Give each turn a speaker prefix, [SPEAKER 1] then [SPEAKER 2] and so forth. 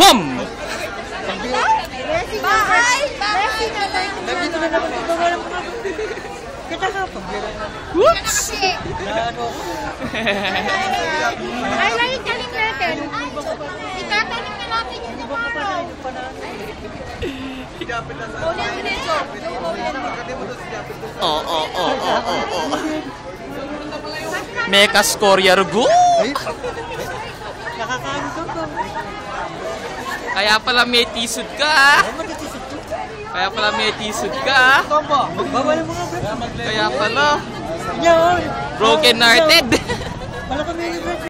[SPEAKER 1] Boom!
[SPEAKER 2] Bahay!
[SPEAKER 1] Whoops!
[SPEAKER 2] Ay, lang yung tanim natin. Itatanim na natin yung tomorrow.
[SPEAKER 1] Oo. Mekas Courier Go! Kaya pala may tisod ka. Kaya pala broken hearted.